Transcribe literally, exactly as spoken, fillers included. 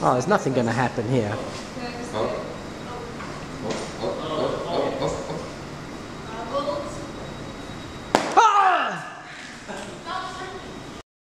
Oh, there's nothing going to happen here. Oh. Oh, oh.